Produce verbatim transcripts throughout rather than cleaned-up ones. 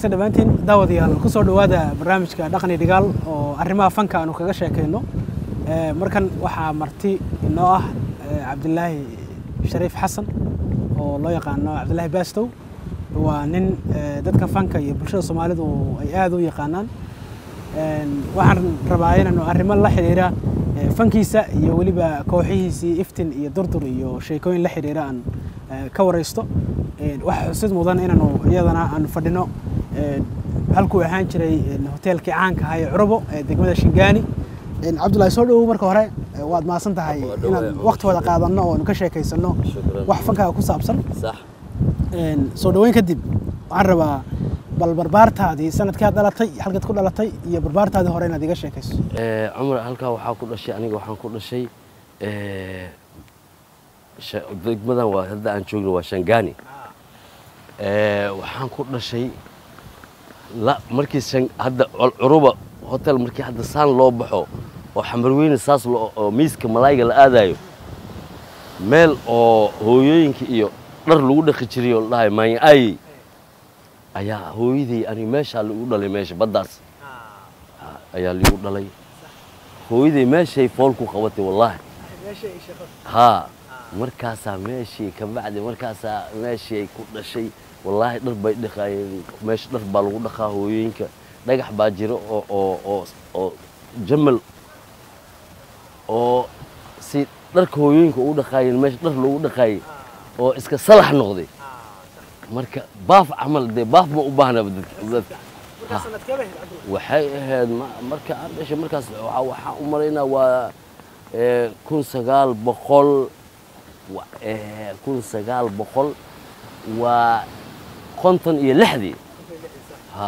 wanaagsan dhamaantiin daawadayaal ku soo dhawaada barnaamijka dhaqan dhigaal oo arrimaha fanka aanu kaga sheekeyno ee markan waxa marti inoo ah Cabdilaahi Shariif Xasan oo loo yaqaan Cabdilaahi Baastow waa nin dadka fanka iyo bulshada Soomaalidu ay aad u yaqaanaan een waxaan rabaa inaan arrimo la xiriira fankiisa iyo waliba kooxihiisii iftin iyo durdur iyo sheekooyin la xiriira aan ka wareysto waxa xusid mudan inaanu iyadana aan fadhino halku ahaan jiray hoteelkii caanka ah ee Curubo ee degmada Shingaani Cabdilaahi soo dhaw marka hore waad maasan tahay inaad waqti wada qaadano oo ka sheekaysano wax fanka ku saabsan صح een soo dhaweyn kadib waxaan rabaa bal barbaartaadii sanadkii aad dhalatay halkaad ku dhalatay iyo barbaartaadii hore inaad iga sheekayso ee Umar halka waxa ku dhashay aniga waxaan ku dhashay ee degmadan waa hadda aan joogno waa Shingaani ee waxaan ku dhashay la markii shan hadda Curubo hotel markii hadda saan loo baxo oo xamarweyne saas loo miiska malaayga la aadayo meel oo hooyooyinka iyo dhar lagu dhaqi jiray oo dhahay maay ay ayaa hooyadii ani meesha lagu dhalay meesha badaas ayaa lagu dhalay hooyadii meeshay fool ku qabatay wallahi meeshay shaqo ha markaas meeshii ka bacdi markaas meeshii ku dhashay wallahi dhar bay dhaqaayeen meesha dhar baa lagu dhaqaa hooyooyinka dhagax baa jiro oo oo oo jamal oo si dharka hooyooyinka u dhaqaayeen meesha dhar lagu dhaqaayay oo iska salax noqday marka baaf amal de baaf ma u baahna dadka waxay ahayd marka aan dhashay markaas waxa u maleynaa waa ee kun sagaal boqol ee kun sagaal boqol waa konton iyo lixdii ha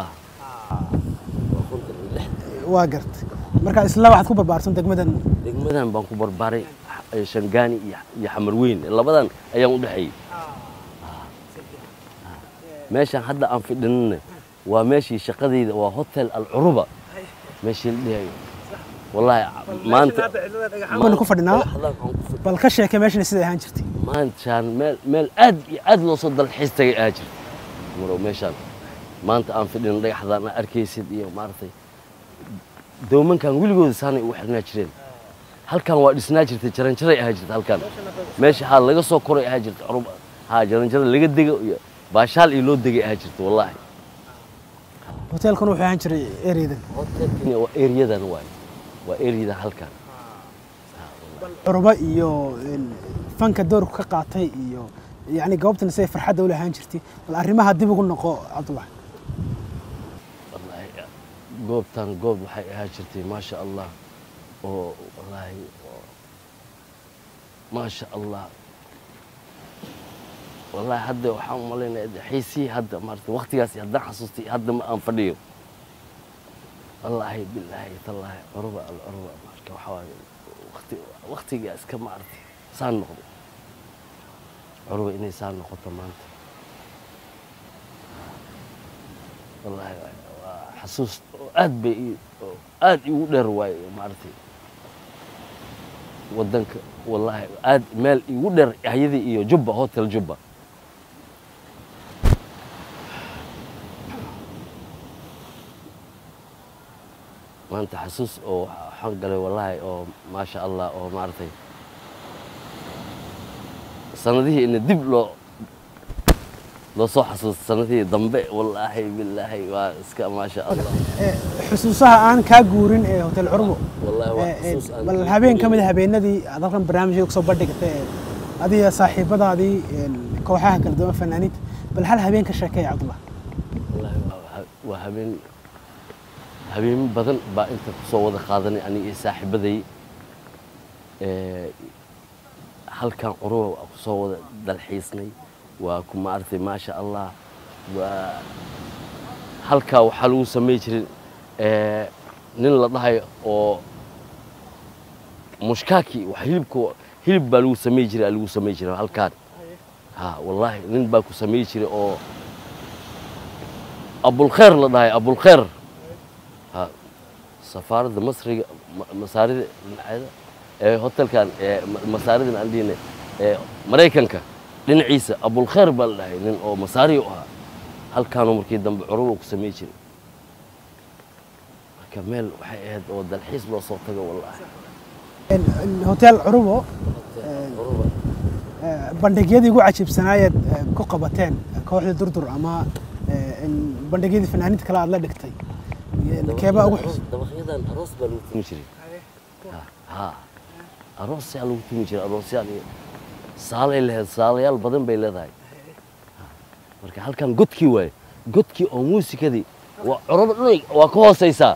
waa gartay marka isla waxaad ku barbaarsan degmadan degmadan baan ku barbaaray Shingaani iyo Xamarweyn labadan ayaan u dhaxay meeshan hadda aan fidhinay waa meeshii shaqadeyda waa hotel al Curuba meeshii leeyahay wallahi maanta waxaan ku fadhinaa bal ka sheekay meeshan sida ahaan jirtay maanta meel meel aad iyo aad loo soo dalxiistay aad jirtay maro meeshan maanta aan fidhin dhagaxdan arkaysid iyo maartay doomankan wiligood saanay u xirnaa jireen halkan waa dhisnaa jirtay jaranjaray ahaa jirtay halkan meesha ha laga soo koray ahaa jirtay Curuba ha jaranjaray laga digo iyo baashaal iyo loo digay ahaa jirtay wallahi hoteelkan wuxuu ahaan jiray ereyadan hoteelkan waa ereyadan waay waa ereyada halkan Curubo iyo fanka doorku ka qaatay iyo yani goobtan say farxad u lahaan jirtay bal arrimaha dib ugu noqo Cabdilaahi wallahi goobtan goob waxay ahaa jirtay ma sha Allah oo wallahi ma sha Allah wallahi hadda waxaan maleynaa xiisi hadda maartay waqtigaas hadda xasuustay hadda ma aan fadhiyo wallahi billahi tallahi Curubo al Curubo marka waxa waqti waqtigaas ka maartay saan noqdo Curubo inay saan noqoto maanta wallahi xasuus aad bay aad igu dheer waay maartay wadanka wallahi aad meel igu dheer hay'adii iyo Jubba hotel Jubba maanta xasuus oo waxaan galay wallahi oo ma sha Allah oo maartay sanadihii in dib loo loo soo xasuus sanadihii dambe wallahi billahi waa iska ma sha Allah xusuusaha aan ka guurin ee hotel Curubo wallahi waa xasuus aan bal habeen kamid ah habeenadii halkan barnaamijka soo bandhigtay adiga saaxiibadaadii kooxaha kala duwan fanaaniinta bal hal habeen ka sheekay Cabdilaahi wallahi waa habeen habeen badan baa inta ku soo wada qaadanay aniga saaxiibaday ee halkan Curubo ku soo wada dalxiisnay waa ku maartay ma sha Allah waa halka waxa lagu sameey jiray ee nin la dhahay oo mushkaki wax hilibku hilib baa lagu sameey jiray lagu sameey jiray halkan ha wallahi nin baa ku sameey jiray oo Abul Khair la dhahay Abul Khair ha safaarada Masriga masaarida ee hotelkan ee masaarida aan diinay ee Mareykanka dhinaciisa Abul Khair baa la dhahay nin oo masaari u ah halkaanu markii dambe curuba ku samey jiray marka meel waxay ahayd oo dalxiis loo soo tago wallahi hotel curubo curuba bandhigyadii ugu cajiibsanaayeed ku qabateen kooxda durdur ama bandhigyadii fanaaniinta kale aad la dhigtay keebaa ugu xus dabaqyadan aroos baa lagu tumi jiray ha aroos yaa lagu tumi jiray aroosyaal iyo saalay leedahay saalayaal badan bay leedahay marka halkan godkii waaye godkii oo muusikadii waa curuba dhan waa ka hooseysaa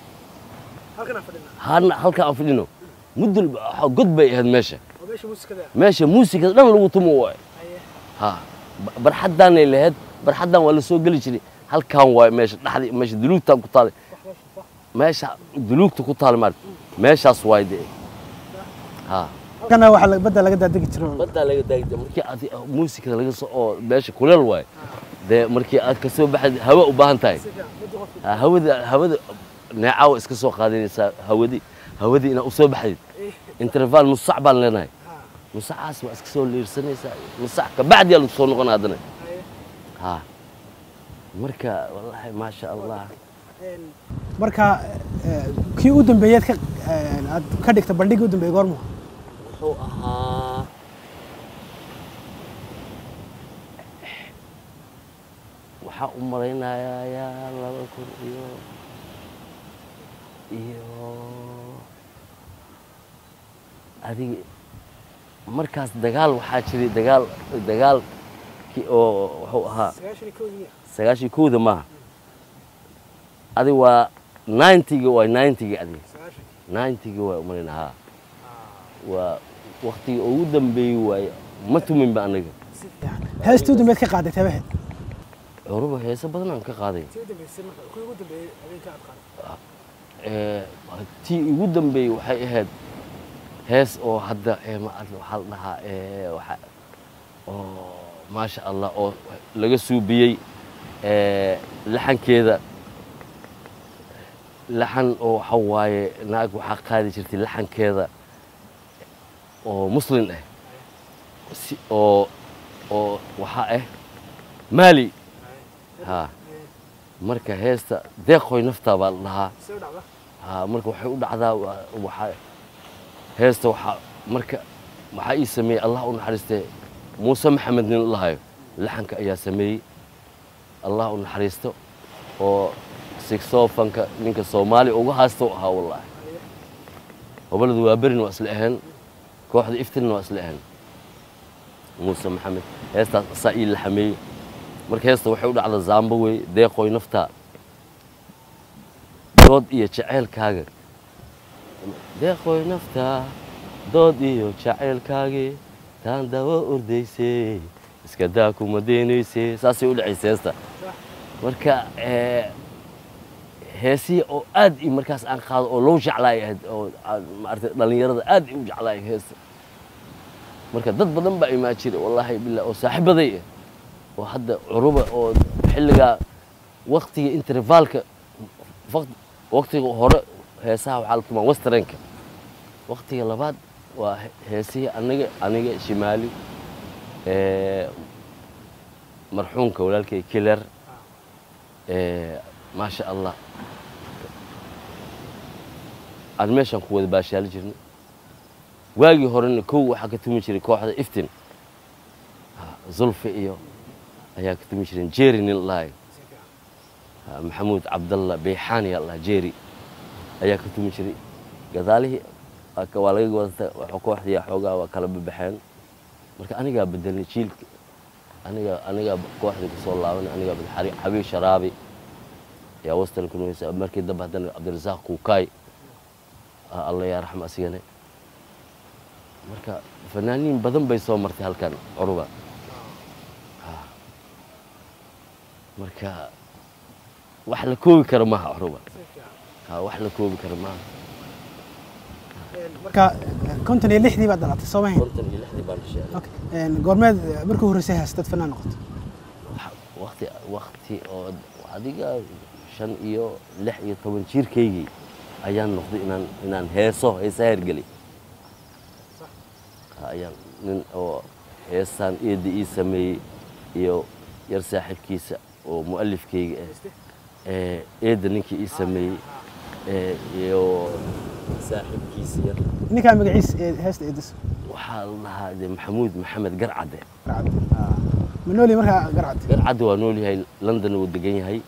halkan aan fadhino mudul god bay ahayd meesha meesha muusikada dhan lagu tumo waay ha barxadaanay lahayd barxadan waa la soo geli jiray halkan waay meesha dhaxdii meesha duluugta ku taal meesha duluugta ku taal maar meeshaas waay de ha kana waxa badda laga daadigi jiray badda laga daadigi markii aad muusikada laga soo oo meesha kuleel waay de markii aad ka soo baxay hawa u baahan tahay hawada hawada neecaw iska soo qaadanaysa hawadii hawadii ina u soo baxay interval nus sac baan leenahay nus sacaas waa iska soo leersanaysa nus sac ka bacdi lagu soo noqon hadana ha marka wallahi ma sha Allah marka kii u dambeeyay ka aad ka dhigta bandhig u dambeeyay goormo wuxuu ahaa waxa u maraynayaa laba kun iyo iyo adiga markaas dagaal waxaa jiray dagaal dagaal ki oo wuxuu ahaa sagaashan kooda maaha adi waa ninety-ga waa ninety-ga adi ninety-ga waa umarina haa waa waqtigii ugu dambeeyey waaye ma tumin ba anaga heestii u dambeyd ka qaaday tabaheed curuba heesa badan aan ka qaaday tii ugu dambeeyey waxay ahayd hees oo hadda waxaa la dhahaa waxa oo maasha allah oo laga suubiyey laxankeeda laxan oo waxa waaye naag waxaa qaadi jirtay laxankeeda oo muslim ah oo oo waxa ah maali ha marka heesta deeqoy nafta baa la dhahaa ha marka waxay u dhacdaa waxa heesta waxa marka waxa ii sameeyay Allah u naxariistay Muuse Maxamed nin lahayo laxanka ayaa sameeyay Allah u naxariisto oo saxophone-ka ninka Soomaali uga haasto ahaa wallahi goboladu waa barin waa isla ahaan kooxda iftiin waa isla ahaan Muuse Maxamed heesta saa'il laxamay marka heesta waxay u dhacdaa Zimbabwe deeqoy nafta dood iyo jaceelkaaga deeqoy nafta dood iyo jaceelkaaga taan dawo ordaysay iska daa kuma deenaysay saasay u dhacaysay heesta marka ee heesi oo aad i markaas aan qaado oo loo jeclaay oo maartay dhalinyarada aad u jeclaay heesta marka dad badan baa imaa jiray wallahi bilaa oo saaxiibaday oo hadda curuba oo xilliga waqtiga intervalka waqtiga hore heesaha waxa la tumaa westernka waqtiga labaad waa heesii aniga aniga shimaali ee marxuumka walaalkay killer ee ma sha Allah aan meeshan ku wada baashaal jirnay waagi horena koow waxa ka tumi jiray kooxda iftiin zulfi iyo ayaa ka tumi jiray jeeri nin laay maxamuud cabdalla beexaani Allah jeeri ayaa ka tumi jiray gadaalihi waa laga wadata waxa kooxdii xoogaa waa kala baxeen marka aniga bedelay jiilka aniga aniga kooxdii ku soo laabanay aniga bixari xabiib sharaabi yaa wastan ku nooysa markii dab hadan Cabdirasaaq Kuukay Allah ya raxmo asigana marka fanaaniin badan bay soo martay halkan curuba marka wax la koobi karo ma aha curuba ha wax la koobi karo ma aha marka konton iyo lixdii baad dhalatay soo maahan konton iyo lixdii baan dhashay okay een goormeed markii horeysay haastad fanaan noqoto waqti waqti oo adiga shan iyo lix iyo toban jirkaygii ayaan noqday inaan inaan heeso heesa hergali ayaan nin oo heesaan eedi ii sameeyay iyo yar saaxiibkiisa oo mu'alifkayga ah eedda ninkii ii sameeyey iyo saaxiibkiisa yar ninkaa magaciis heesta eedis waxaa la dhahaa de maxamuud maxamed garcade ma nool yahay markaa garcade garcade waa nool yahay london uu degan yahay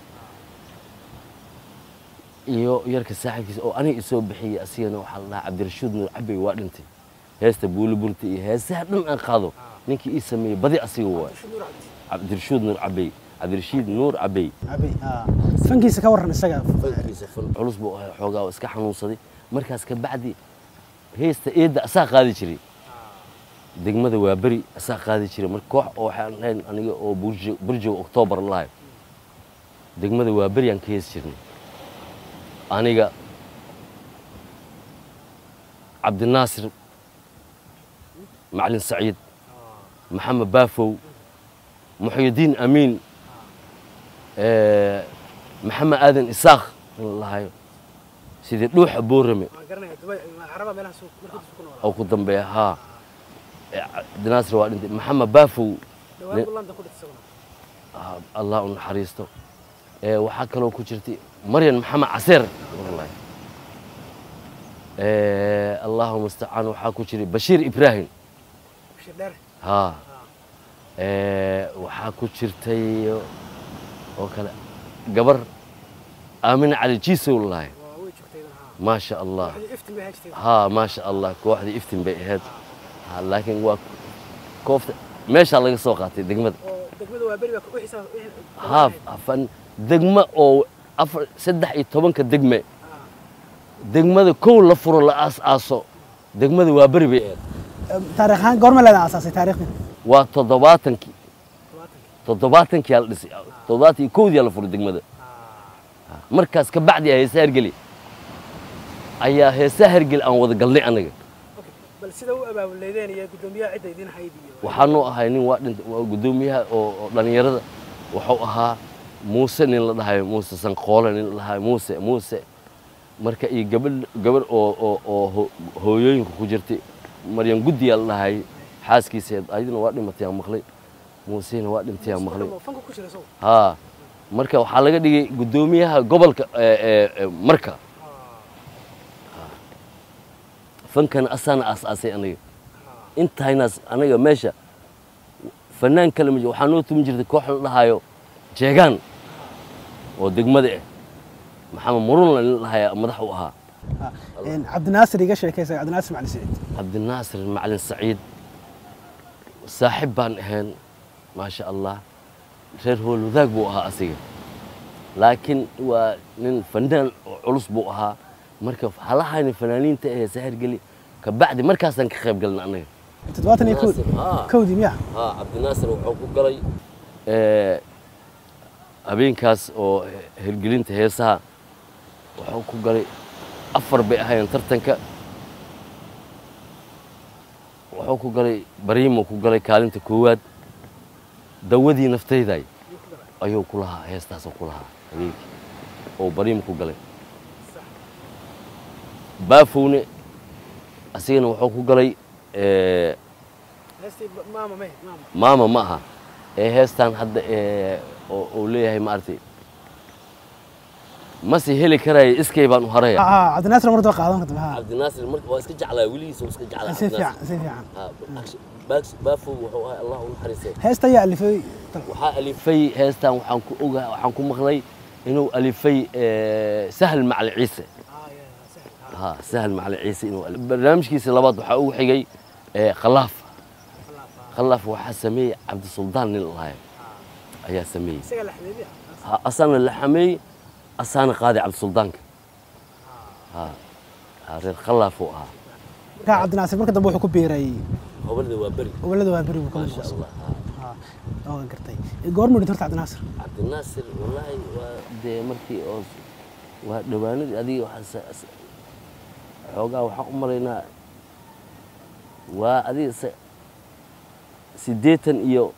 iyo yarka saaxiibkiisa oo aniga isoo bixiyey asigana waxaa la dhahaa cabdirashuud nuur cabey waa dhintay heesta buuli burta iyo heesaha dhan aan qaado ninkii ii sameeyey badi asiga waa cabdirashuud nuur cabey cabdirashiid nuur cabey cabey fankiisa ka waran isaga fankiisa fan culus buu ahaa xoogaa iska xanuunsaday markaas ka bacdi heesta eedda asaa qaadi jiray degmada waa beri asaa qaadi jiray marka koox oo waxaan ahayn aniga oo burjo burjo October lahayd degmada waa beri aan ka hees jirnay aniga cabdinaasir macalin saciid maxamed baafow muxyidiin amiin maxamed aadan isaaq lahayo sidii dhuuxa boorame oo ku dambeeya haa cabdinaasir waa dhintay maxamed baafow allah u naxariisto waxaa kaloo ku jirtay maryan maxamed caseer wallahi allahuma mustacaan waxaa ku jiray bashiir ibraahim ها waxaa ku jirtay oo kale gabar aamin cali jiisow lahay ما شاء الله ها ما شاء الله kooxdii iftin bay ahayd laakiin waa koofta meesha laga soo qaatay degmada degmada waa bari waa xisaab ها fan degma oo afar saddex iyo toban ka degme degmada kow la furo la aas aaso degmada waa bari bay ahayd taariikh ahaan goorma la aasaasay taariikhdan waa toddobaatankii toddobaatankii la dhisay toddobaatan iyo kowdii la furay degmada markaas ka bacdi ay heesaa hergeli ayaa heesaa hergeli aan wada galnay anaga bal sida uu abaabuleedeen iyo gudoomiyaha cid ay idin haydiyo waxaanu ahay nin waa dhintay gudoomiyaha oo dhalinyarada wuxuu ahaa muuse nin la dhahayo muuse sanqoole nin la dhahayo muuse muuse marka iyo gabadh gabadh oo oo hooyooyinka ku jirtay maryan guddiya la dhahay xaaskiisa ayaduna waa dhimatay aan maqlay muusena waa dhintay aan maqlay haa marka waxaa laga dhigay gudoomiyaha gobolka marka fankan asana asaasay aniga intaynaas aniga meesha fanaan kale ma waxaa noo tumin jirtay koox la dhahayo jeegaan oo degmada ah maxamed murun la dhahayo madax u ahaa عبد الناصر يقشر كيس عبد الناصر معلم سعيد عبد الناصر معلم سعيد صاحب بان هن ما شاء الله غير هو الوذاق بوها أسير لكن ونن فنان علوس بوها مركب هلا هاي الفنانين تأه سهر قلي كبعد مركز أنك خيب قلنا أنا تتواتني كود كودي مياه ها عبد الناصر وحقوق قلي أه أبين كاس أو هالقلين تهيسها وحقوق قلي afar bay ahaayeen tartanka wuxuu ku galay bariimo ku galay kaalinta koowaad dawadii naftayday ayuu ku lahaa heestaas ku lahaa habeenkii oo bariimo ku galay baafowne asigana wuxuu ku galay ee maama maama ma aha ee heestan hadda ee oo leeyahay ma artay ما سهل كراي إسكي بان هرايا. آه عبد الناصر مرة قاعدون كتب ها. عبد الناصر مرة واسك جعله وليس واسك جعله. سيف عن سيف عن. آه باكس بافو وهو الله حريصه. هستا يا اللي في. وحا اللي في هستا وحنكو أوجا وحنكو مغلي إنه اللي في آه سهل مع العيسى. آه يا سهل. ها سهل مع العيسى إنه برنامج كيس لبعض وحقوق حجي آه خلاف. خلاف وحسمي عبد السلطان الله. آه. يا سمي. سجل الحميدي. ها أصلا الحمي أصلا قاضي عبد السلطان ها هذا خلاف فوقها كا عبد الناصر مركز دبوح كبيري هو ولده وابري ولده وابري ما شاء الله ها اه قرتي غورمو دكتور عبد الناصر عبد الناصر والله ودي مركي اوز ودواني ادي وحس xogaa waxa u maleynaa waa adi sideetan iyo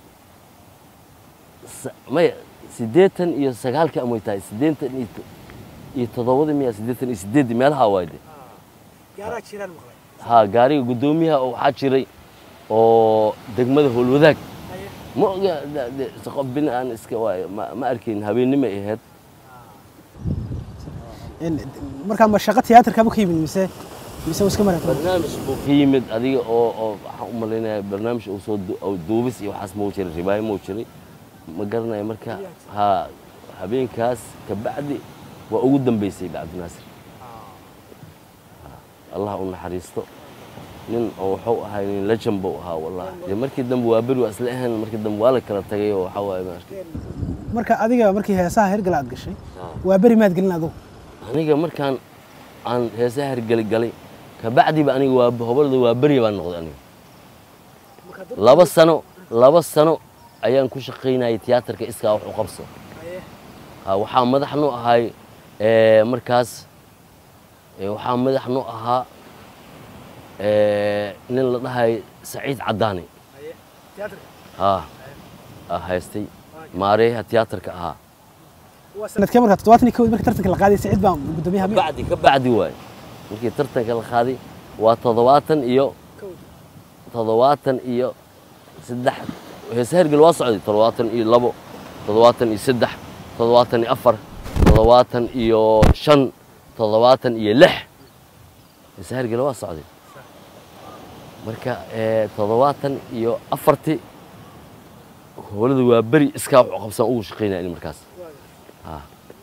may sideetan iyo sagaalka ama tahay sideetan iyo todobada miya sideetan iyo sideed meelaha waayde gaari jiraan maqlay ha gaariga gudoomiyaha oo waxa jiray oo degmada Howlwadaag ma oga qof bin aan iska waay ma arkin habeenimo ahayd marka ma shaqo tiyaatarka ma ka yimid mise mise iska maray barnaamij buu ka yimid adiga oo oo waxaan u maleynayaa barnaamij uu soo duubis iyo waxaas muu jiray ribaayo muu jiray ma garanayo marka ha habeenkaas ka bacdi waa ugu dambeysay Cabdinaasir Allah u naxariisto nin oo wuxuu ahaa nin legend buu ahaa wallahi markii dambe waa bari asla ahaan markii dambe waa la kala tagay oo waxa waay marka adiga markii heesaha hergal aad gashay waa bari maad galin adigu aniga markaan aan heesaha hergal galay ka bacdi ba aniga waa hobalada waa bari baan noqday aniga laba sano laba sano ayaan ku shaqeynayay tiyaatarka iska wax u qabso ha waxa madaxnu ahay ee markaas ee waxa madaxnu ahaa ee nin la dhahay Saciid Cadaani ha ah haystay maareeha tiyaatarka ahaa sanadkii marka toddobaatan iyo kow markii tartanka la qaaday Saciid baan gudoomiyaha bacdi ka bacdi waay markii tartanka la qaaday waa toddobaatan iyo toddobaatan iyo saddex heesaha hergal waa socday toddobaatan iyo labo toddobaatan iyo saddex toddobaatan iyo afar toddobaatan iyo shan toddobaatan iyo lix heesaha hergal waa socday marka ee toddobaatan iyo afartii howlada waa bari iska wax u qabsan ugu shaqeynaa markaas ha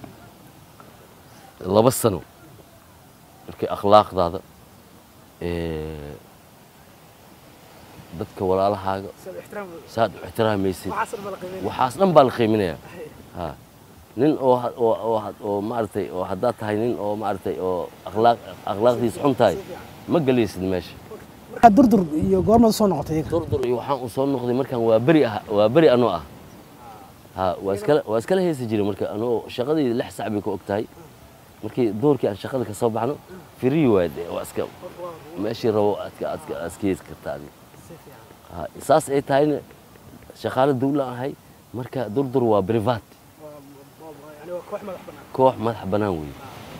laba sano markii akhlaaqdaada ee dadka walaalahaaga saad ixtiraamaysid waxaas dhan baa la qiiminaya ha nin oo oo oo maartay oo hadaa tahay nin oo maartay oo akhlaaq akhlaaqdiis xun tahay ma galaysid meesha marka durdur iyo goorma soo noqotay durdur iyo waxaan u soo noqday markaan waa bari ah waa bari anoo ah ha waa iskala waa iskala heesi jiray marka anoo shaqadii lix saac bay ku ogtahay markii doorkii aan shaqada ka soo baxno free waad waa iska meeshii rabo aadka aadka askees kartaa ha saas ay tahay shaqaale dawlad ahay marka durdur waa privat يعني كوح مدح بنان koox madax banaan weey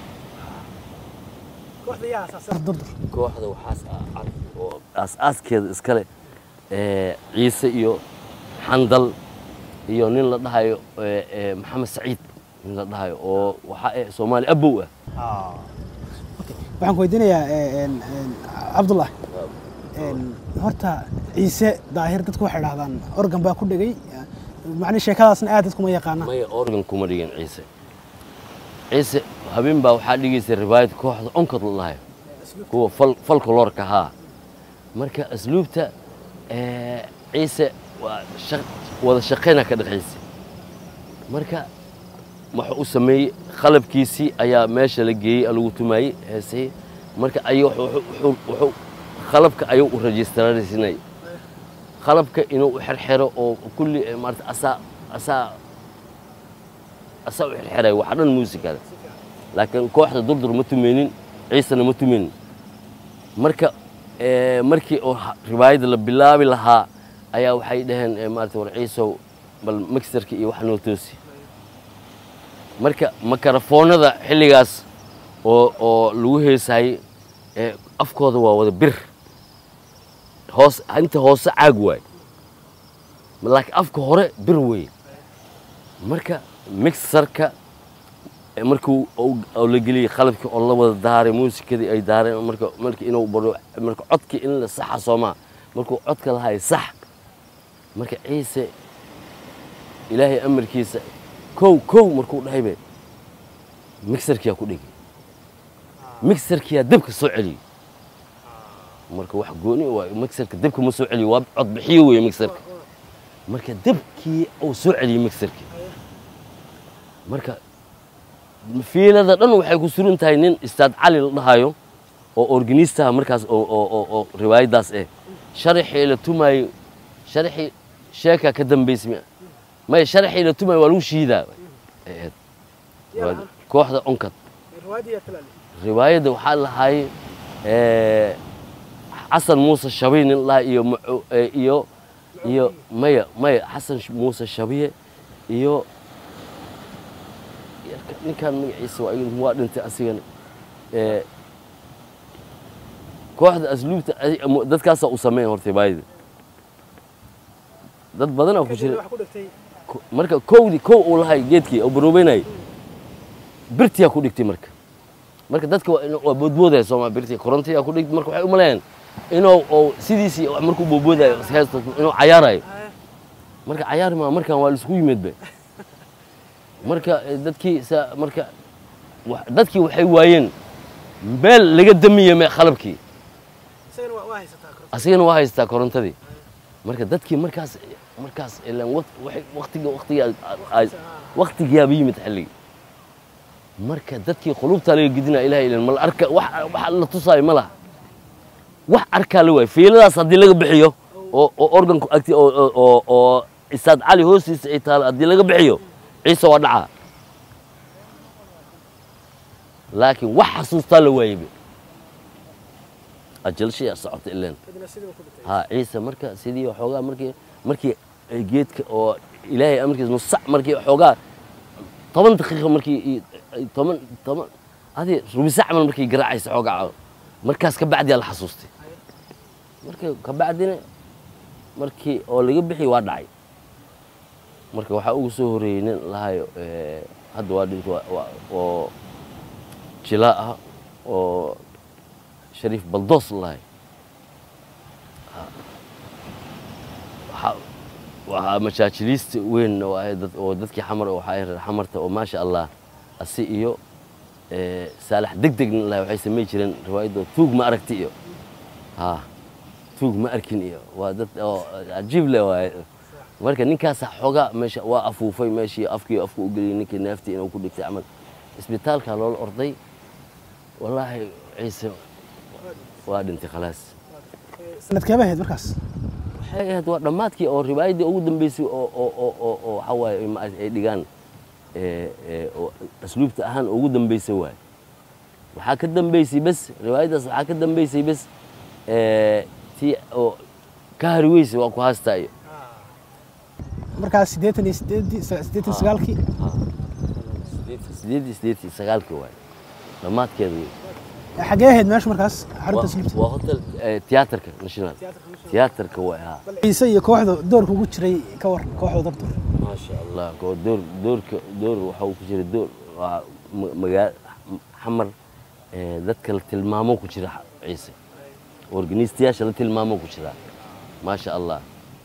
كوح ذي أساس durdur kooxda waxaas oo aas-aaskeeda iskale ee ciise iyo xandal iyo nin la dhahayo ee maxamed saciid nin la dhahayo oo waxa ay Soomaali abow ah ah okay waxaan ku weydiinayaa een Cabdullah een horta ciise daahir dadku waxay dhahdaan organ baa ku dhagay macna sheekadaasna aad dadku ma yaqaanaan maya organ kuma dhigin ciise ciise habeen baa waxaa dhigaysay riwaayad kooxda onkod la dhahayo kuwa fal folklorka ha marka asluubta ee ciise waa wada shaqeynaa ka dhaxaysay marka waxa uu sameeyay qalabkiisii ayaa meesha la geeyay lagu tumayay heesay marka ayuu wuxuu qalabka ayuu u registraraysinay qalabka inuu u xirxiro oo kulli maarta asa asa asa u xirxiray waxa dhan muusikada laakiin kooxda durdur ma tumeenin ciisana ma tumeenin marka ee markii oo riwaayada la bilaabi lahaa ayaa waxay dhaheen maarta war ciisow bal mixerka iyo wax noo toosi marka makarafoonada xilligaas oo oo lagu heesay ee afkooda waa wada bir hoos inta hoos caag waay laakiin afka hore bir weey marka mixerka markuu oo la geliyay qalabkii oo la wada daaray muusikadii ay daareen marka markii inuu baro marka codkii in la saxa Sooma markuu codka lahaay sax marka ciise ilaahay amarkiisa kow kow markuu dhahaybe mixerkiya ku dhigay mixerkiya dabka soo celiyo marka wax gooni waa mixerka dabka ma soo celiyo waa cod bixiyo weey mixerka marka dabkii uu soo celiyo mixerki marka fiilada dhan waxay ku suran tahay nin Ustaad Cali la dhahayo oo organista markaas oo oo oo riwaayadaas eh sharaxii la tumay sharaxii sheeka ka dambeysay ما شرحي لو تما ولو شيدا كوحدة أنكت الرواية تلالي رواية ده وحال هاي اه حسن موسى الشبيه الله يو يو يو مايا مايا حسن موسى الشبيه يو كان من عيسى وأيون مواد أنت أسيان اه كوحدة أسلوب ده كاسة أسمين هرتي بايد dad badan oo ku kadibna jira wax ku dhigtay marka kowdi kow uu lahay geedkii oo baroobeynay birtiya ku dhigtay marka marka dadka waa inuu boodbooday Soomaa birtiya korontiya ku dhigtay marka waxay u maleeyaan inuu oo sidiisii markuu boodboodayo heesto inuu cayaarayo marka cayaar ma markan waa la isku yimid marka dadkii marka dadkii waxay waayeen meel laga damiyay ma qalabkii isagana waa haysataa koronto asagana waa haystaa korontadii marka dadkii markaas markaas ilaan waqtiga waqtiga waqtiga yimid xilli marka dadkii qulubta laga gidina ilaahay ilaan mal arka wax wax la tusay ma laha wax arka la way fiiladaas hadii laga bixiyo oo organku agti oo oo isaad cali hoostiisa ay taal hadii laga bixiyo ciise waa dhaca laakiin wax xasuusta la waayay ajal shay socota ilaan kadibna sidii ku dhigtay ha ciise marka sidii xoogaa markii markii geedka oo ilaahay amarkiis nus markii xoogaa toban daqiiqo markii toban toban hadi rubi saac markii garaacaysa xoogaa markaas ka bacdi la xasuustay markii ka bacdina markii oo laga bixi waa dhacay marka waxa ugu soo horeeyay nin lahayo ee hadda waa dhinto oo jilaa ah oo shariif baldoos lahayo waxa mashaakiliist weyn oo ay dad oo dadkii xamar oo waxay xamarta oo ma sha Allah asi iyo ee saalax degdeg la waxay sameey jireen riwaayado tuug ma aragti iyo ha tuug ma arkin iyo waa dad oo ajiib leh waa marka ninkaas xoga meesha waa afuufay meeshii afkii afku u galiyay ninkii neeftii inuu ku dhigtay amal isbitaalka loo orday wallahi ciise waa dhintay khalaas sanadkee bahayd markaas waxay ahayd waa dhamaadkii oo riwaayadii ugu dambeysay oo oo oo oo waxa waaye ay dhigaan ee ee asluubta ahaan ugu dambeysay waay waxa ka dambeysay bas riwaayadaas waxa ka dambeysay bas ee tii oo ka harweysay waa ku haastay markaas sideetan iyo sideed sideetan iyo sagaalkii sideed sideed iyo sagaalkii waay dhamaadkeedu xagee ahayd meesha markaas xarunta asluubta waa hotel tiyaatarka national tiyaatarka waa ha ciise iyo kooxda doorka ugu jiray ka war kooxda dabtur ما شاء الله كو دور دور دور وحو كجير دور مجال حمر ذاتك التلمامو كجير عيسى أورجنيستياش التلمامو كجير ما شاء الله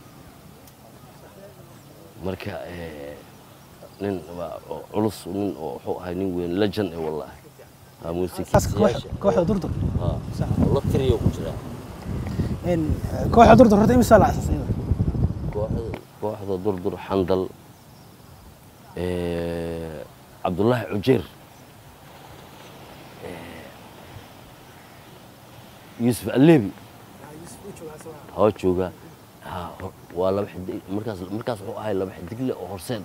مركا نن علص نن وحو هاي نين وين لجن والله موسيقى كوحدة دردر اه والله تريو كجير إن كوحدة دردر هذا إمسال أساس كوحدة كوحدة دردر حندل إيه عبد الله عجير إيه يوسف الليبي هو جوجا ها ولا بحد مركز مركز هاي لا بحد دقلة أو هرسد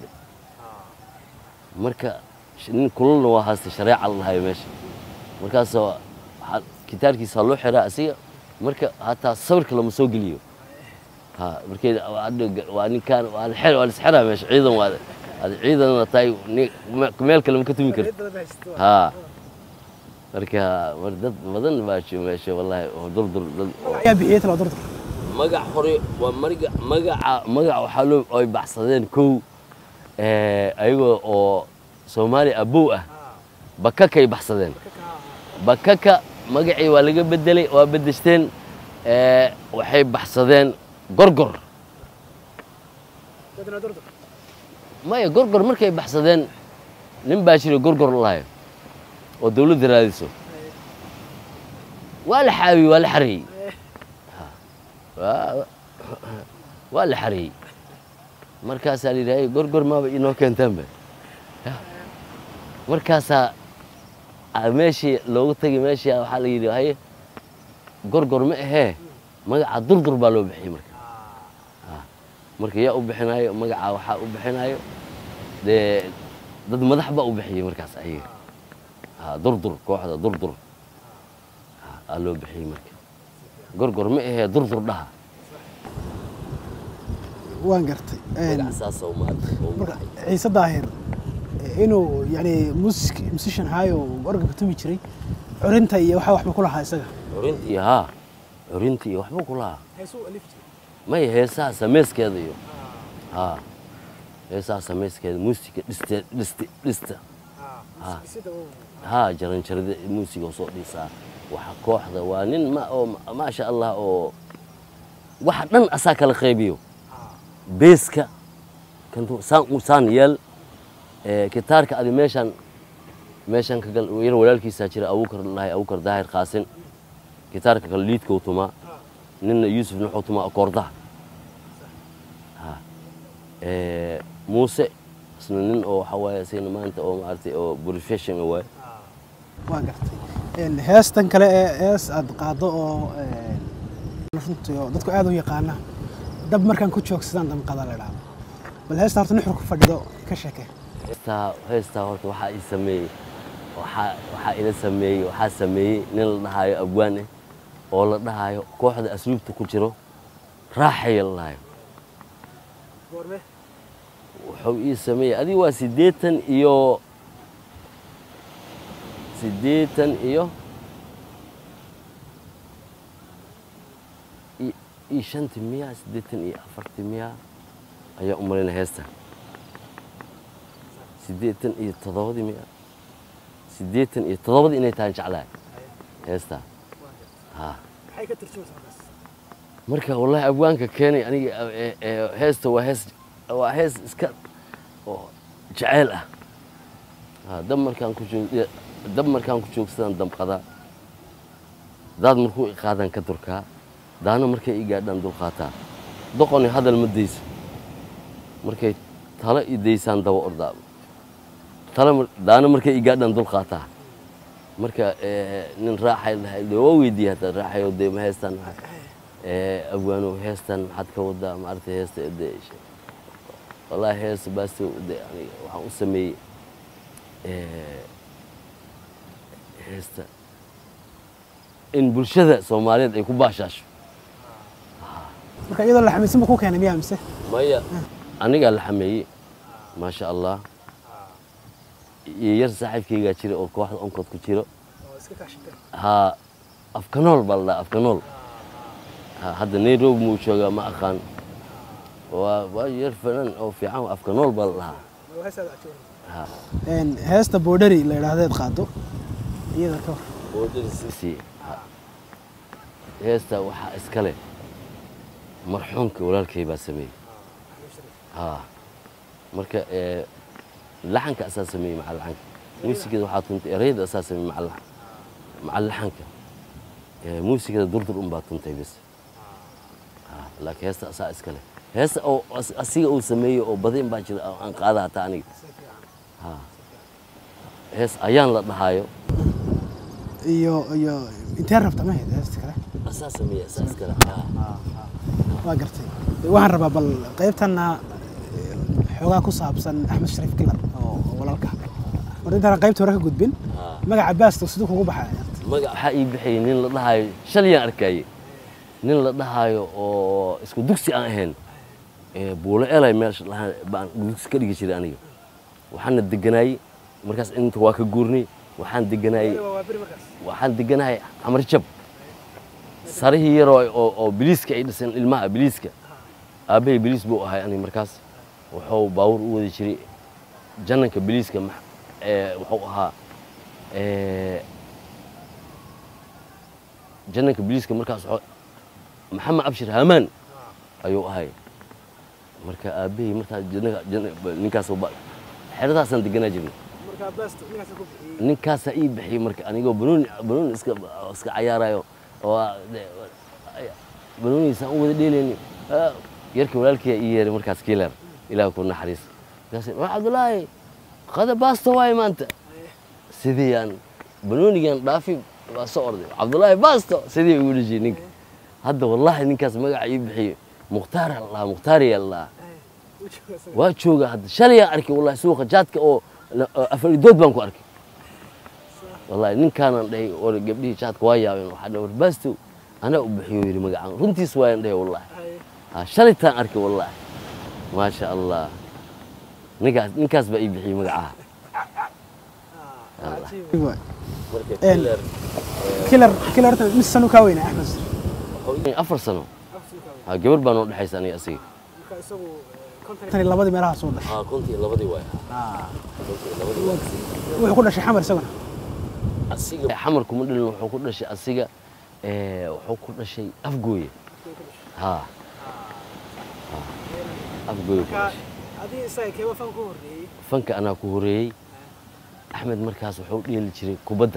مركز شنين كلنا وهاست شريعة الله هاي ماشي مركز كتار كي صلوا حراسية مركز حتى صبر كلام سوق اليوم ها مركز وأنا كان وأنا حلو وأنا سحرها مش عيدا وهذا هذا عيدا طيب كمال كلام كتبي كده ها مركز مردد مدن ماشي ماشي والله دور دور يا بيت لا دور مجا حري ومرجع مجا مجا وحلو أي بحصدين كو أيوة أو سومالي أبوه بكاكا يبحصدين بكاكا مجعي ولا بدلي وبدشتين وحيب بحصدين قرقر ما هي قرقر مركي بحصدين نباشر قرقر الله ودولة درادسو ولا حاوي ولا حري ولا حري مركز اللي راي قرقر ما بينو كان تنبه مركز ماشي لو تجي ماشي او حال يدي هي قرقر ما هي magaca durdur baa loo bixiyay marka marka yaa u bixinayo magaca waxa u bixinayo de dad madax ba u bixiyay markaas ayaga ha durdur kooxda durdur ha loo bixiyay marka gorgor ma ahe durdur dhaha waan gartay magaca asaas oo ma marka ciise daahir inuu yani music musician hayo organka tumi jiray curinta iyo waxa waxba ku lahaa isaga curintii ha curintii waxba ku lahaa ما هي هيسا سميس كذا يو ها heesaa samayskeeda muusiga dhiste dhiste dhista ها سيدا ها jaran jarada muusiga oo soo dhisaa waxa kooxda waa nin ma oo ma sha Allah oo waxa dhan asaa kala qaybiyo beeska kan saan u saan yeel ee gitaarka adi meeshan meeshan ka gal yar walaalkiisa jira Abuukar Allahi Abuukar Daahir Qaasin gitaarka kala liidka uu tuma ninna Yuusuf nuxuu tuma akoorda ha ee Muuse isna nin oo waxa waaye sayna maanta oo maartay oo professional way waa gartay een heestan kale ee hees aad qaado oo een runtii dadku aad u yaqaana dab markaan ku joogsadaan damqada la dhaado bal heesta horta nuxur ku fadhido ka sheekay heesta heesta horta waxa ay sameeyay waxa waxa ila sameeyay waxa sameeyay nin la dhahayo abwaan ah oo la dhahayo kooxda asluubta ku jiro raaxay Allah غورمه wuxuu ii sameeyay adii waa sideetan iyo sideetan iyo i shanti miya sideetan iyo afarti miya ayaa u malayna heesta sideetan iyo todobadii miya sideetan iyo todobadii inay tahay jeclahay heesta ha maxay ka tirjoosaa bas marka wallahi abwaanka keenay aniga heesta waa hees waa hees iska oo jacayl ah ha dab markaan ku joog dab markaan ku joogsadaan damqada dad markuu i qaadan ka durkaa daana markay i gaadhaan dul qaataa doqoni hadal ma deyso markay tala i deysaan daba ordaa tala daana markay i gaadhaan dul qaataa marka nin raaxay lahayd oo weydiiyay hada raaxay oo deema heestan ee abwaano heestan maxaad ka wadaa ma artay heesta eedeeshay wallahi hees baasto yani waxaan u sameeyay ee heesta in bulshada Soomaaliyeed ay ku baashaasho marka iyadoo la xamiisan ku keenay miyaa mise maya aniga la xameeyay ma sha Allah yar saaxiibkayga jira oo kooxda onkod ku jiro oo iska kaashitay ha afkanool balda afkanool hadda Nairobi muu joogaa ma aqaan waa waa yar fanan oo fiican afkanool balda waa heesada ajoon ha een heesta boodari la yiraahdeed qaado iyada ka boodari si heesta waxa iska leh marxuumka walaalkay baa sameeyay ha marka ee laxanka asaas sameeyay macal laxanka muusigada waxa tuntay erayda asaas sameeyay macal macal laxanka ee muusigada durdur um baa tuntay bas ha laakiin heesta asaas iska leh heesta oo asiga uu sameeyay oo badin baa jira aan qaadaa ta aniga ha hees ayaan la dhahayo iyo iyo intee rabta ma heed heesta kale asaas sameeyay asaas kale ha waa gartay waxaan rabaa bal qaybtana xogaa ku saabsan Axmed Shariif Kilar oo walaalka war intaan qaybta hore ka gudbin magaca baasto sidoo kugu baxay magaca waxa ii bixiyay nin la dhahayo shaliyaan arkay nin la dhahayo oo isku dugsi aan ahayn ee buulo elay meesha baan dugsi ka dhigi jiray aniga waxaan deganay markaas inta waa ka guurnay waxaan deganay waa bari markaas waxaan deganay Amar Jab sarihii yar oo oo biliiska ay dhisan ilmaha biliiska aabay biliis buu ahay aniga markaas wuxuu baawur u wadi jiray jannanka biliiska ee wuxuu ahaa ee jannanka biliiska markaas Maxamed Abshir Hamaan ayuu ahay marka aabay markaa jannanka ninkaas oo xeradaasan deganaa jirnay marka baasto ninkaas ku bixiyay ninkaas ay bixiyay marka anigoo banooni banooni iska iska ciyaarayo oo banooniisa u wada dheelayni yarkii walaalkii ii yeeray markaas Kilar ilaahay ku naxariis kaas waa Abdullaahi qada baasto way maanta sidii aan banoonigan dhaafi waa soo orday Abdullaahi baasto sidii uu dhijay ninka hadda wallahi ninkaas magac ii bixiyay Mukhtaar Allah Mukhtaar Allah waa jooga hadda shalay arkay wallahi suuqa jaadka oo afaridood baan ku arkay wallahi ninkaan dhahay oo gabdhii jaadka waa yaabeen waxa dhawr baasto ana u bixiyo yiri magacan runtiis waa dhahay wallahi ha shalay taan arkay wallahi ma sha Allah ninkaas ninkaas baa ii bixiyay magaca Kilar Kilar Kilar mis sano ka weyn Axmed afar sano ha gabar baan u dhaxaysan aniga asiga marka isagu tani labadii meelaha soo dhashay aa kontii labadii waay ah kontii labadii waay wuxuu ku dhashay xamar isaguna asiga xamar kuma dhalin wuxuu ku dhashay asiga ee wuxuu ku dhashay afgooye ha afgooye adii isaga keeba fan ku horeeyay fanka anaa ku horeeyay axmed markaas wuxuu dheeli jiray kubadda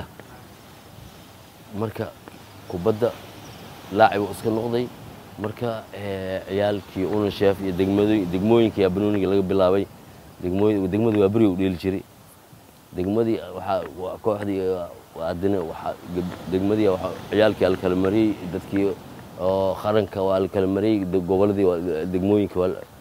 marka kubadda laacib uu iska noqday marka ciyaalkii una sheef iyo degmadooyin degmooyinka yaa banooniga laga bilaabay degmooyin degmadu waa bari uu dheeli jiray degmadii waxa kooxdii waadina waxa degmadii waxa ciyaalkii la kala mariyay dadkii oo qaranka waa la kala mariyay goboladii degmooyinka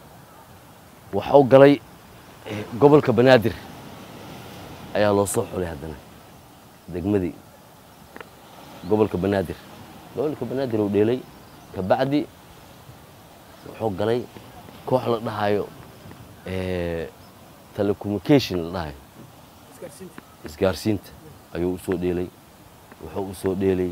waxa uu galay gobolka banaadir ayaa loo soo xulay haddana degmadii gobolka banaadir gobolka banaadir uu dheelay ka bacdi wuxuu galay koox la dhahayo ee telecommunication la dhahayo isgaarsiinta isgaarsiinta ayuu u soo dheelay wuxuu u soo dheelay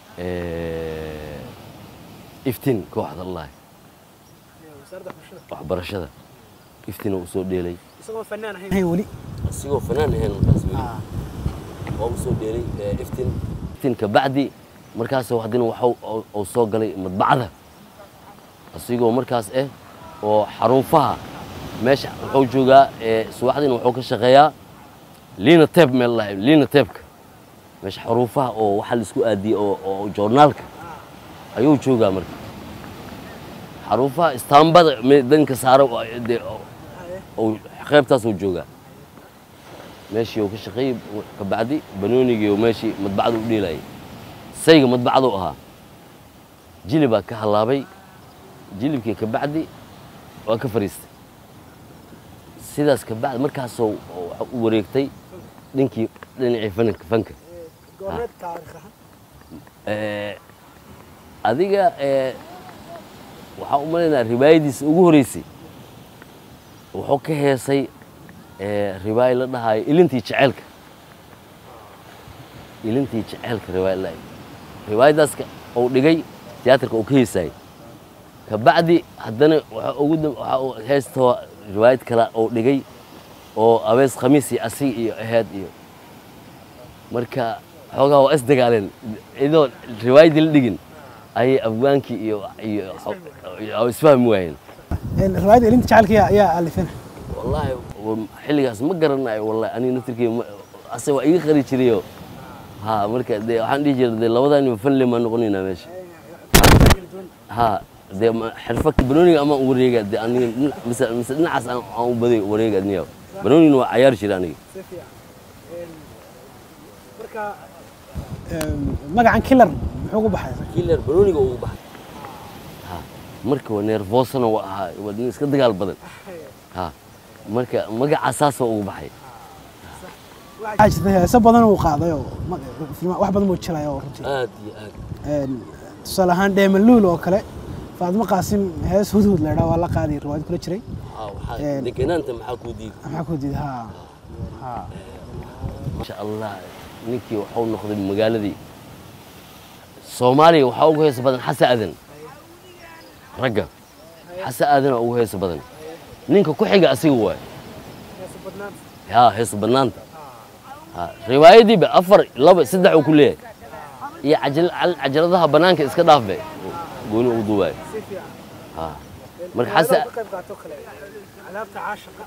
ee iftiin kooxda Allah wasaaradda waxbarashada waxbarashada iftiin uu soo dheelay isagoo fanaan ahayn hay wali asigoo fanaan ahayn markaas weli oo u soo dheelay iftiin iftiin ka bacdi markaas haddana waxa uu soo galay madbacada asigoo markaas eh oo xaruufaha meesha wuxuu joogaa ee subaxdina wuxuu ka shaqeeyaa liina tape meel la liina tape meesha xaruufaha oo waxa la isku aadiyay oo oo journalka ayuu joogaa marka xaruufaha istaambada danka saaro oo qaybtaas uu joogaa meeshii uu ka shaqeeyay ka bacdi banoonigii oo meeshii madbacada u dheelayay sayga madbacadu ahaa jilibaa ka halaabay jilibkii ka bacdi waa ka fariistay sidaas ka bacdi markaasoo u wareegtay dhinkii dhinacii fanka fanka goormeed taariikh ahaan ee adiga ee waxa u maleynaa riwaayadiisa ugu horeysay wuxuu ka heesay ee riwaay la dhahayo ilintii jaceelka ilintii jaceelka riwaay la riwaayadaas oo dhigay tiyaatarka oo ka heesay ka bacdi haddana waxa ugu waxa uu heesto riwaayad kale oo dhigay oo abees khamiisi asig iyo ahayd iyo marka xogaa waa isdagaaleen idoo riwaayadii la dhigin ayay afgaankii iyo iyo isfahmi waayeen riwaayadda ilinta jacaylka ayaa alifina wallahi xilligaas ma garanayo wallahi aniga naftirkii ase waa iga qari jirayo ha marka de waxaan dhihi jiray labadan fan leh ma noqonayna meesha ha de xirfad banooniga ama wareega de aniga misal misal dhinacaas aan u baday wareega aniga banooniga waa ciyaar jiray aniga si fiican marka magacan killer muxuu ku baxay killer banooniga uu baxay ha marka waa nervosana waa ahaa waa nin iska dagaal badan ha marka magaca saas uu baxay waxaa jirta heeso badan uu qaaday oo wax badan uu jiray oo runtii aad iyo aad een tusaale ahaan Dheeman oo kale Faadmo Qaasim hees hudud la dhaw la qaaday riwaayad kula jiray ha waxa degenaanta maxaa ku diiday maxaa ku diiday ha ha ma sha Allah ninkii wuxuu noqday magaaladii Soomaaliya waxa ugu hees badan Xasan Aadan ragga Xasan Aadan ugu hees badan ninka ku xiga asiga waay heesa badnaanta ها هيس بنانتا ها روايدي بأفر لب سدح وكليه يا عجل عجلتها بنانك إسكت دافع قولوا وضوء si fiican ها مرك حسا ka qayb qaato kale alaabta caashiqa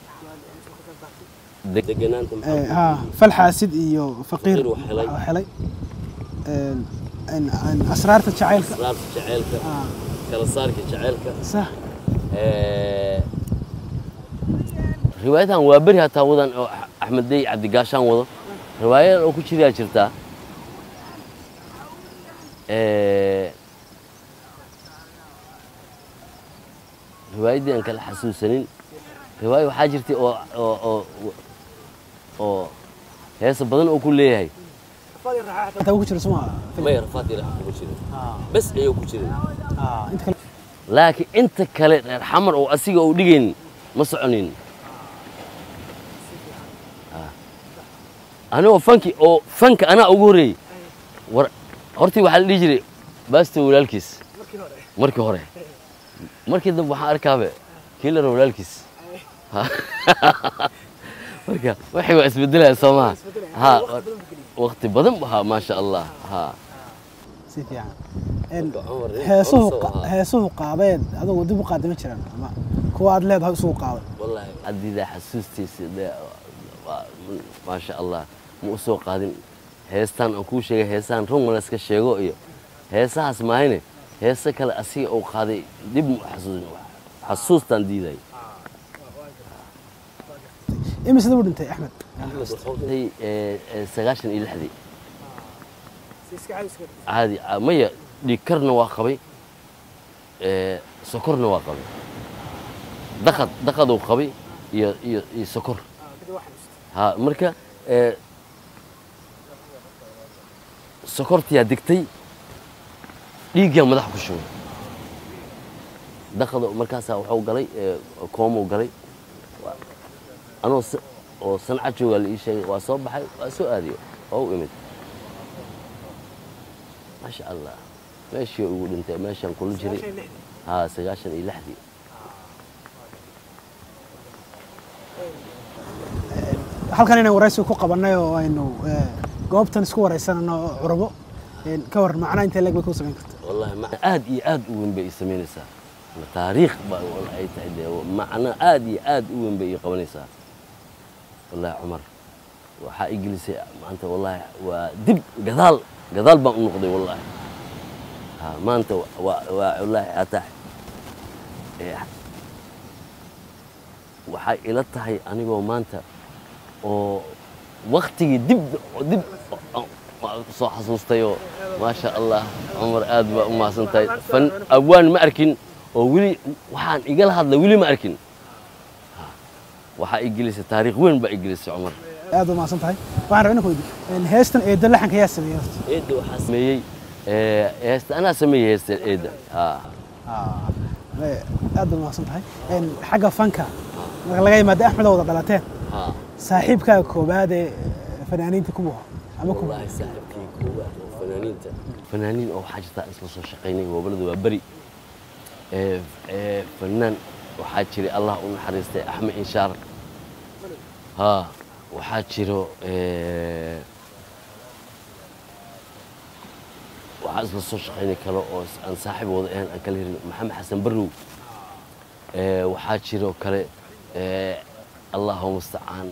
دقنان تم ها فالحاسد iyo فقير faqiir وحلي. وحلي een een een asraarta jacaylka صار جعلك ah كلا صار جعلك صح روايتها وابرها تاوضن أحمد دي عبد قاشان وضو رواية أو كل شيء جرتها رواية دي أنك الحسوسين رواية وحاجرتي أو أو أو أو هي صبدن أو كل هي fadi raaxada inta ugu jiro suma ما يرفاتي راح كل شيء ah بس أيو كل شيء ah inta kale لكن أنت كلا حمر أو أسيق أو دقين مصعنين أنا وفنكي أو فنك أنا أقولي ور هرتي وحال يجري بس تقول الكيس markii hore مركي هره مركي ذب وحار كابه kiilar walaalkiis marka waxay waa isbedelaya Soomaa ha waqti badan ha ma sha Allah ha si fiican in heesuhu heesuhu qaabeen adigu dib u qaadama jiraan ama kuwa aad leedahay soo qaaday wallahi adida xasuustiisa ma sha Allah mu soo qaadin heestan aan ku sheegay heestan run wala iska sheego iyo heesahaas maahine heesa kale asiga oo qaaday dib mu xasuusin xasuustan diiday imise dib u dhintay Axmed ay sagaashan iyo lix عادي مية ديكرنا واقبي إيه سكرنا واقبي دخل دخل وقبي ي ي يسكر ها مركا إيه سكرت يا دكتي ديجي مدح كشوي دخل مركاسا وحو قلي إيه كومو قلي أنا س وصنعت شو قال شيء وصبح سؤالي أو إمد ما شاء الله ماشي يقول انت ماشي نقول جري ها سجاشن الى لحدي halkan inaan waraysi ku qabanay oo aynu goobtan isku waraysanano curbo in ka war macna inta leeg bay ku sameyn kartaa wallahi ma aad iyo aad u weyn bay sameynaysaa taariikh ba ay tahay macna aad iyo aad u weyn bay qabanaysaa wallahi Umar waxa iglisay maanta wallahi waa dib gadaal gadaal baan u noqday wallahi ha maanta waa wallahi atax waxa ila tahay anigoo maanta oo waqtigii dib dib soo xasuustayo ma sha Allah Umar aad ba u maasantay fan awaan ma arkin oo wili waxaan igala hadlay wili ma arkin waxa iglisay taariikh weyn ba iglisay Umar aad u maasantahay waxaan rabaa inaan ku weydiiyo in heestan eeda laxanka yaa sameeyay eeda waxa sameeyay ee heesta ana sameeyay heesta eeda ha ha aad u maasantahay in xagga fanka marka laga yimaado Axmed wada dhalateen ha saaxiibka koobaad ee fanaaniinta kuwa ama kuwa saaxiibkii koobaad fanaaniinta fanaaniin oo xajta isla soo shaqeynay gobolada waa bari ee ee fanaan waxa jiray Allah u naxariistay Axmed Inshaar ha waxaa jiro ee waxa isla soo shaqeynay kale oo aan saaxiib wada ahaan aan kala hirin Maxamed Xasan Barrow ee waxaa jiro kale ee Allahu musta'an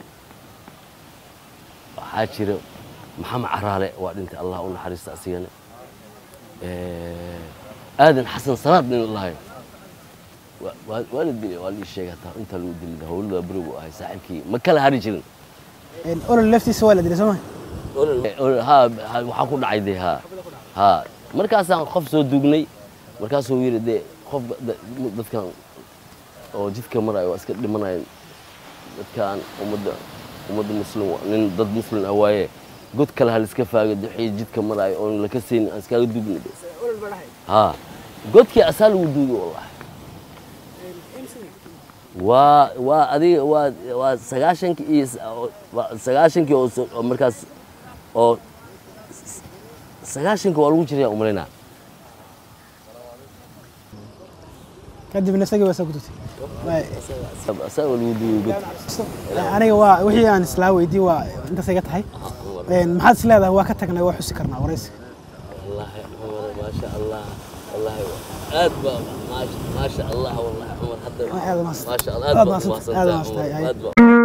waxaa jiro Maxamed Caraale waa dhintay Allah u naxariisto asigana ee aadan Xasan Salaad nin Allah والدي والدي شيء أنت اللي ودي هو اللي برو هاي ساحبكي ما كله هاري جرين. أول اللي لفتي سؤال اللي سماه. أول ها وحكون عيدي ها ها مركز عن خف سو دوغني مركز هو يرد خف ده كان أو جد كمرة واسكت لمنا ده كان ومد ومد مسلم لين ضد مسلم هواية قلت كله هالسكفة قد حي جد كمرة أو لكسين اسكت دوغني ها قلت كي أسأل ودوغ والله. waa waa adiga waa waa sagaashanki iyo sagaashanki oo markaas oo sagaashanki waa lagu jiray umreena kadib nasagii waa soo gudubtay asaa lagu duubay aniga waa wixii aan isla weydiin waa inta saga tahay een maxaad is leedahay waa ka tagnay waa xusi karnaa waraysi wallahi Umar ma sha Allah wallahi aad ba ma sha Allah wallahi Umar hadda ما شاء الله ما شاء الله